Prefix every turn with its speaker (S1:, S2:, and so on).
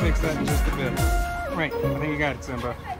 S1: fix that in just a bit. Right, I think you got it, Simba.